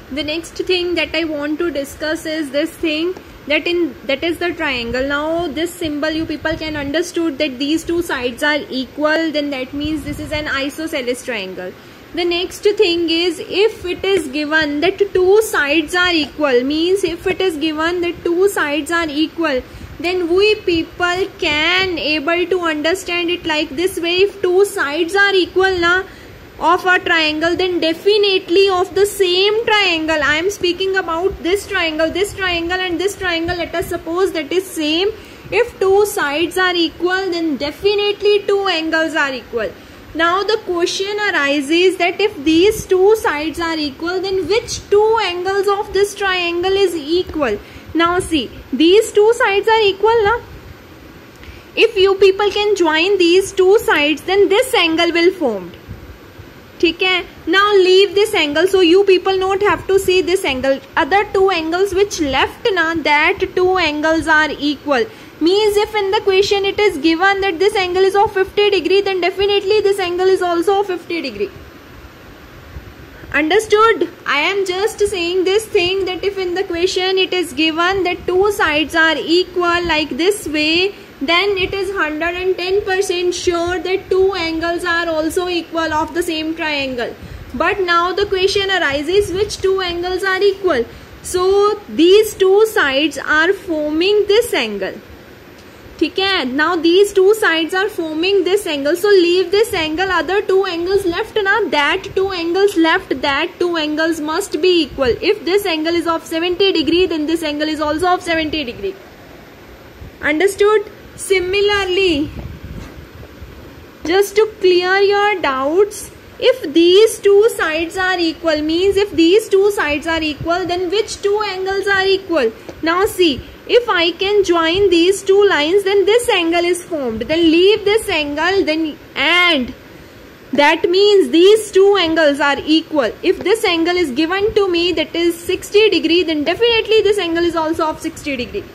The next thing that I want to discuss is this thing, that is the triangle. Now this symbol you people can understood that these two sides are equal, then that means this is an isosceles triangle. The next thing is, if it is given that two sides are equal, means if it is given that two sides are equal, then we people can able to understand it like this way. If two sides are equal na of a triangle, then definitely of the same triangle, I am speaking about this triangle and this triangle, let us suppose that is same. If two sides are equal, then definitely two angles are equal. Now the question arises that if these two sides are equal, then which two angles of this triangle is equal? Now see, these two sides are equal na? If you people can join these two sides, then this angle will form. ठीक है, now leave this angle, so you people not have to see this angle. Other two angles which left na, that two angles are equal. Means if in the question it is given that this angle is of 50 degree, then definitely this angle is also of 50 degree. Understood? I am just saying this thing that if in the question it is given that two sides are equal like this way, then it is 110% sure that two angles are also equal of the same triangle. But now the question arises, which two angles are equal? So these two sides are forming this angle. ठीक है, now these two sides are forming this angle, so leave this angle. Other two angles left na, that two angles left, that two angles must be equal. If this angle is of 70 degree, then this angle is also of 70 degree. Understood? Similarly, just to clear your doubts, if these two sides are equal, means if these two sides are equal, then which two angles are equal? Now see, if I can join these two lines, then this angle is formed. Then leave this angle, then and that means these two angles are equal. If this angle is given to me, that is 60 degree, then definitely this angle is also of 60 degree.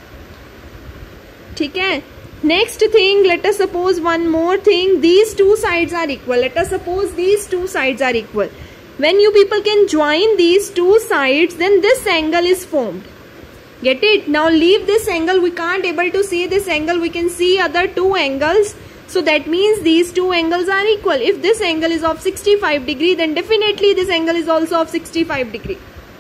ठीक है, next thing, let us suppose one more thing, these two sides are equal. Let us suppose these two sides are equal. When you people can join these two sides, then this angle is formed. Get it? Now leave this angle, we can't able to see this angle, we can see other two angles. So that means these two angles are equal. If this angle is of 65 degree, then definitely this angle is also of 65 degree.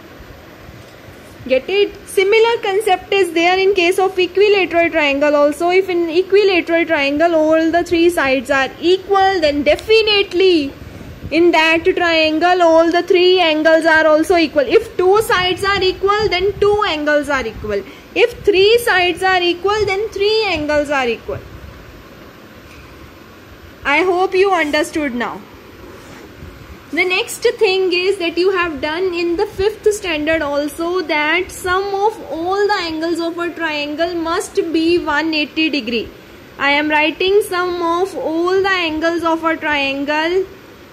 Get it? Similar concept is there in case of equilateral triangle also. If in equilateral triangle all the three sides are equal, then definitely in that triangle all the three angles are also equal. If two sides are equal, then two angles are equal. If three sides are equal, then three angles are equal. I hope you understood now. The next thing is that you have done in the 5th standard also, that sum of all the angles of a triangle must be 180 degree. I am writing sum of all the angles of a triangle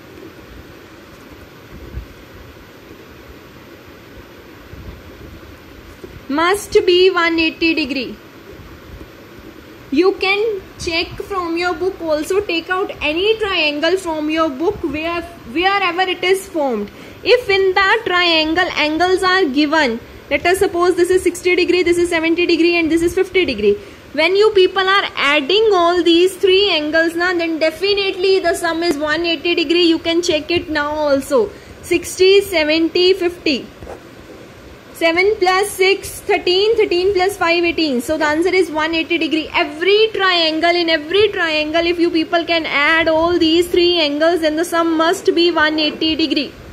must be 180 degree. You can check from your book also, take out any triangle from your book wherever it is formed. If in that triangle angles are given, let us suppose this is 60 degree, this is 70 degree and this is 50 degree. When you people are adding all these three angles na, then definitely the sum is 180 degree. You can check it now also. 60, 70, 50. 7 plus 6, 13, 13 plus 5, 18. So the answer is 180 degree. Every triangle, in every triangle, if you people can add all these three angles, then the sum must be 180 degree.